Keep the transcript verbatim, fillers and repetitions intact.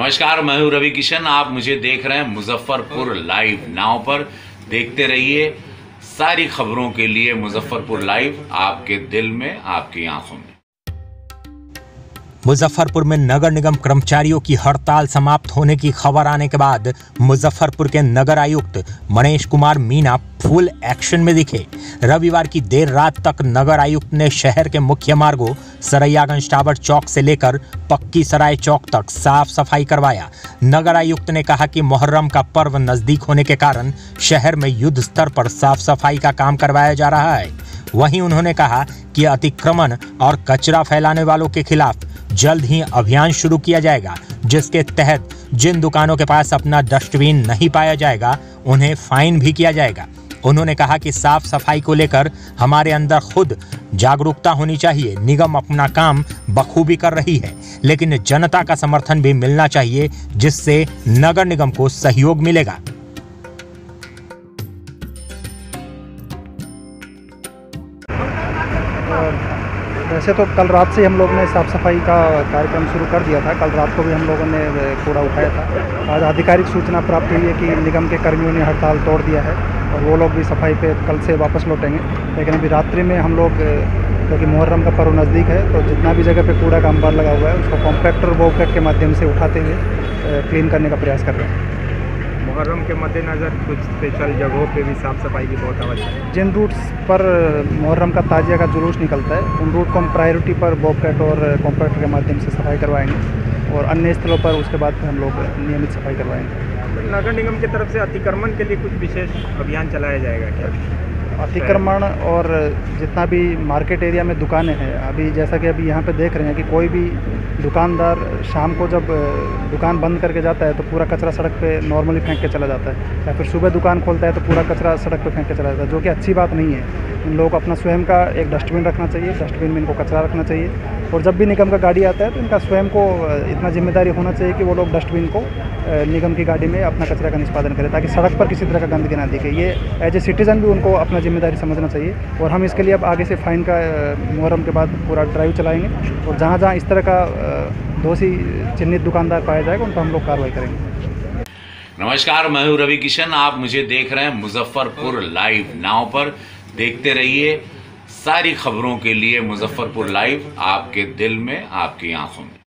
नमस्कार, मैं हूं रवि किशन। आप मुझे देख रहे हैं मुजफ्फरपुर लाइव नाव पर। देखते रहिए सारी खबरों के लिए मुजफ्फरपुर लाइव, आपके दिल में, आपकी आंखों में। मुजफ्फरपुर में नगर निगम कर्मचारियों की हड़ताल समाप्त होने की खबर आने के बाद मुजफ्फरपुर के नगर आयुक्त मनीष कुमार मीना फुल एक्शन में दिखे। रविवार की देर रात तक नगर आयुक्त ने शहर के मुख्य मार्गों सरैयागंज टावर चौक से लेकर पक्की सराय चौक तक साफ सफाई करवाया। नगर आयुक्त ने कहा कि मुहर्रम का पर्व नजदीक होने के कारण शहर में युद्ध स्तर पर साफ सफाई का काम करवाया जा रहा है। वहीं उन्होंने कहा कि अतिक्रमण और कचरा फैलाने वालों के खिलाफ जल्द ही अभियान शुरू किया जाएगा, जिसके तहत जिन दुकानों के पास अपना डस्टबिन नहीं पाया जाएगा उन्हें फाइन भी किया जाएगा। उन्होंने कहा कि साफ सफाई को लेकर हमारे अंदर खुद जागरूकता होनी चाहिए। निगम अपना काम बखूबी कर रही है, लेकिन जनता का समर्थन भी मिलना चाहिए, जिससे नगर निगम को सहयोग मिलेगा। वैसे तो कल रात से हम लोग ने साफ़ सफाई का कार्यक्रम शुरू कर दिया था। कल रात को भी हम लोगों ने कूड़ा उठाया था। आज आधिकारिक सूचना प्राप्त हुई है कि निगम के कर्मियों ने हड़ताल तोड़ दिया है और वो लोग भी सफाई पे कल से वापस लौटेंगे। लेकिन अभी रात्रि में हम लोग, क्योंकि मुहर्रम का पर्व नज़दीक है, तो जितना भी जगह पे कूड़ा का अंबार लगा हुआ है उसको कॉम्पैक्टर बॉबकैट के माध्यम से उठाते हुए क्लीन करने का प्रयास कर रहे हैं। मुहर्रम के मद्देनज़र कुछ स्पेशल जगहों पे भी साफ़ सफाई की बहुत आवश्यकता है। जिन रूट्स पर मुहर्रम का ताजिया का जुलूस निकलता है उन रूट को हम प्रायोरिटी पर बॉबकैट और कॉम्पैक्टर के माध्यम से सफाई करवाएंगे और अन्य स्थलों पर उसके बाद हम लोग नियमित सफाई करवाएंगे। नगर निगम की तरफ से अतिक्रमण के लिए कुछ विशेष अभियान चलाया जाएगा क्या? अतिक्रमण और जितना भी मार्केट एरिया में दुकानें हैं, अभी जैसा कि अभी यहाँ पे देख रहे हैं कि कोई भी दुकानदार शाम को जब दुकान बंद करके जाता है तो पूरा कचरा सड़क पे नॉर्मली फेंक के चला जाता है, या फिर सुबह दुकान खोलता है तो पूरा कचरा सड़क पे फेंक के चला जाता है, जो कि अच्छी बात नहीं है। इन लोगों को अपना स्वयं का एक डस्टबिन रखना चाहिए, डस्टबिन में इनको कचरा रखना चाहिए, और जब भी निगम का गाड़ी आता है तो इनका स्वयं को इतना जिम्मेदारी होना चाहिए कि वो लोग डस्टबिन को निगम की गाड़ी में अपना कचरा का निष्पादन करें, ताकि सड़क पर किसी तरह का गंदगी ना दिखे। ये एज ए सिटीज़न भी उनको अपना जिम्मेदारी समझना चाहिए। और हम इसके लिए अब आगे से फाइन का मुहर्रम के बाद पूरा ड्राइव चलाएंगे और जहाँ जहाँ इस तरह का दोषी चिन्हित दुकानदार पाया जाएगा उन पर हम लोग कार्रवाई करेंगे। नमस्कार, मैं हूं रवि किशन। आप मुझे देख रहे हैं मुजफ्फरपुर लाइव नाव पर। देखते रहिए सारी खबरों के लिए मुजफ्फरपुर लाइव, आपके दिल में, आपकी आंखों में।